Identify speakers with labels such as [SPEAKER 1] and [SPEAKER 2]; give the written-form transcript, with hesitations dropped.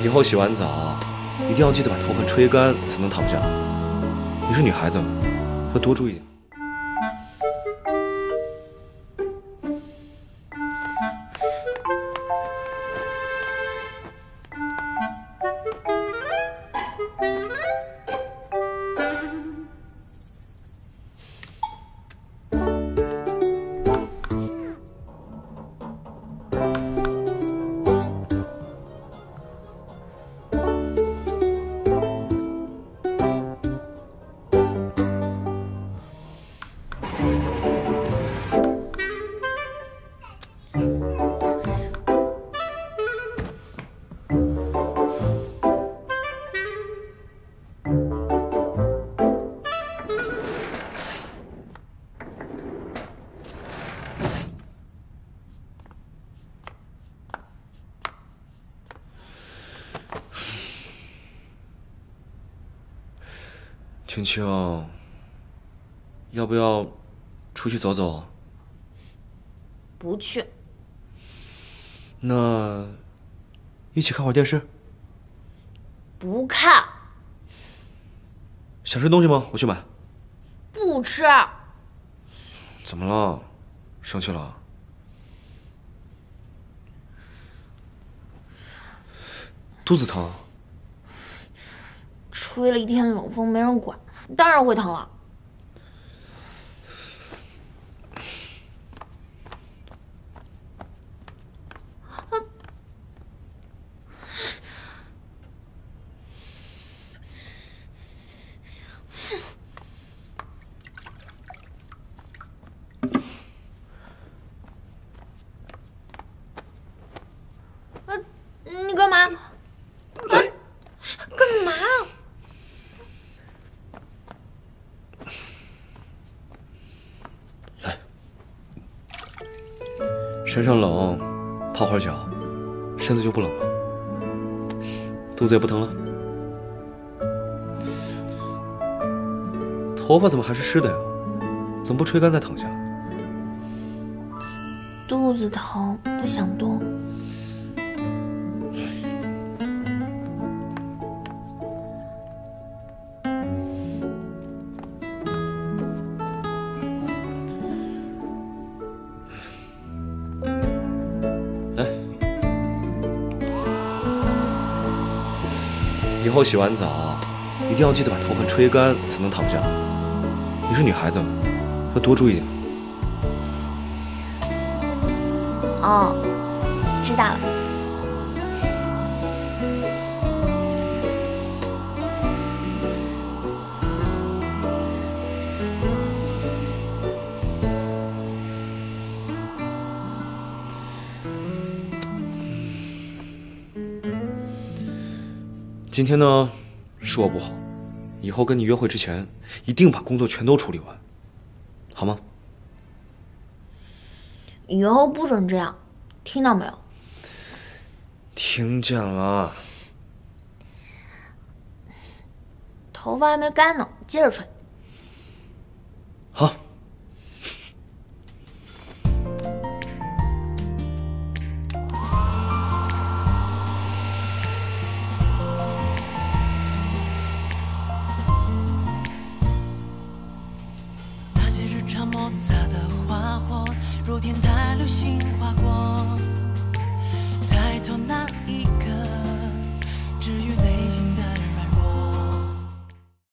[SPEAKER 1] 以后洗完澡一定要记得把头发吹干，才能躺下。你是女孩子，要多注意点。青青，要不要出去走走？
[SPEAKER 2] 不去。
[SPEAKER 1] 那一起看会儿电视？
[SPEAKER 2] 不看。
[SPEAKER 1] 想吃东西吗？我去买。
[SPEAKER 2] 不吃。
[SPEAKER 1] 怎么了？生气了？肚子疼？
[SPEAKER 2] 吹了一天冷风，没人管，当然会疼了。你干嘛？干嘛？
[SPEAKER 1] 来，身上冷，泡会儿脚，身子就不冷了，肚子也不疼了。头发怎么还是湿的呀？怎么不吹干再躺下？
[SPEAKER 2] 肚子疼，不想动。
[SPEAKER 1] 以后洗完澡一定要记得把头发吹干，才能躺下。你是女孩子，要多注意点。
[SPEAKER 2] 哦，知道了。
[SPEAKER 1] 今天呢，是我不好，以后跟你约会之前，一定把工作全都处理完，好吗？
[SPEAKER 2] 以后不准这样，听到没有？
[SPEAKER 1] 听见了。
[SPEAKER 2] 头发还没干呢，接着吹。
[SPEAKER 1] 好。
[SPEAKER 3] 那些日常摩擦的花火，如天台流星